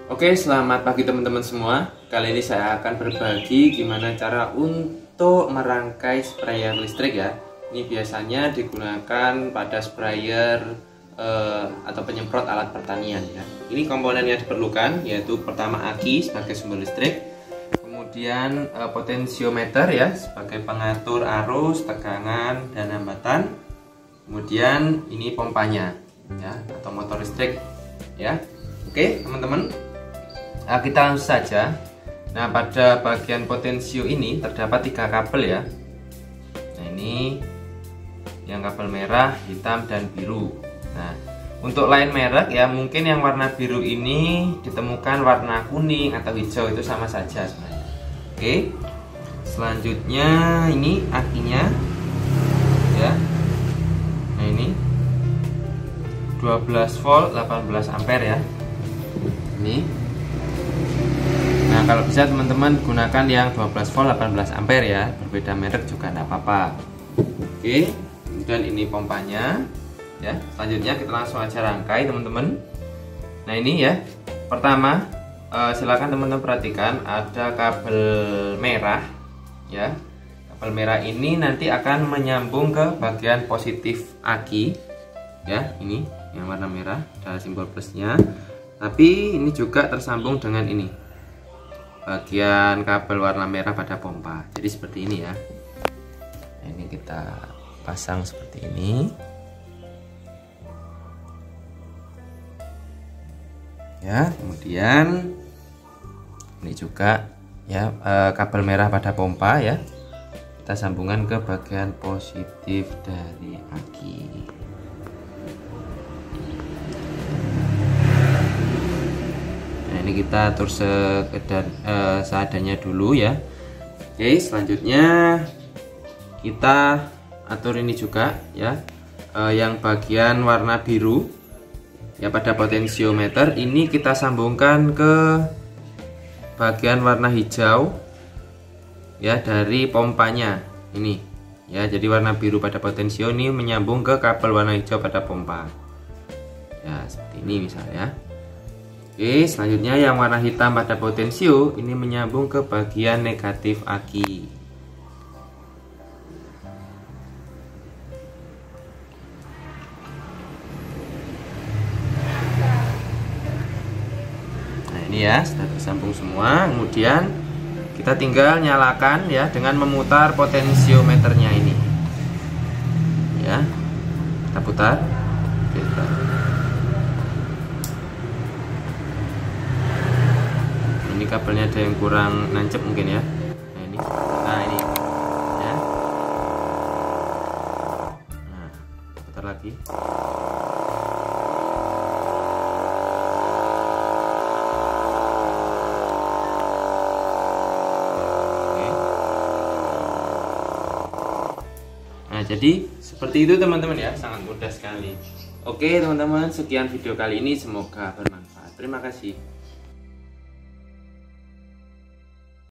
Oke, selamat pagi teman-teman semua. Kali ini saya akan berbagi gimana cara untuk merangkai sprayer listrik ya. Ini biasanya digunakan pada sprayer atau penyemprot alat pertanian ya. Ini komponen yang diperlukan yaitu pertama aki sebagai sumber listrik, kemudian potensiometer ya sebagai pengatur arus, tegangan dan hambatan. Kemudian ini pompanya ya atau motor listrik ya. Oke, teman-teman. Nah, kita langsung saja. Nah, pada bagian potensio ini terdapat 3 kabel ya. Nah, ini yang kabel merah, hitam, dan biru. Nah, untuk lain merek ya, mungkin yang warna biru ini ditemukan warna kuning atau hijau, itu sama saja sebenarnya. Oke. Selanjutnya ini akinya ya. Nah, ini 12 volt 18 ampere ya. Ini. Nah, kalau bisa teman-teman gunakan yang 12 volt 18 ampere ya, berbeda merek juga tidak apa-apa. Oke, kemudian ini pompanya ya. Selanjutnya kita langsung aja rangkai teman-teman. Nah, ini ya. Pertama, silakan teman-teman perhatikan ada kabel merah ya. Kabel merah ini nanti akan menyambung ke bagian positif aki ya. Ini yang warna merah ada simbol plusnya. Tapi ini juga tersambung dengan ini bagian kabel warna merah pada pompa. Jadi seperti ini ya. Nah, ini kita pasang seperti ini. Ya, kemudian ini juga ya kabel merah pada pompa ya. Kita sambungkan ke bagian positif dari aki. Ini kita atur seadanya dulu ya. Oke, selanjutnya kita atur ini juga ya, yang bagian warna biru ya pada potensiometer ini kita sambungkan ke bagian warna hijau ya dari pompanya ini ya. Jadi warna biru pada potensio ini menyambung ke kabel warna hijau pada pompa ya, seperti ini misalnya. Oke, selanjutnya yang warna hitam pada potensio ini menyambung ke bagian negatif aki. Nah, ini ya sudah tersambung semua. Kemudian kita tinggal nyalakan ya dengan memutar potensiometernya ini. Ya, kita putar. Oke, ini kabelnya ada yang kurang nancep mungkin ya. Nah, ini ya. Nah, putar lagi. Oke. Nah, jadi seperti itu teman-teman ya, sangat mudah sekali. Oke teman-teman, sekian video kali ini, semoga bermanfaat. Terima kasih.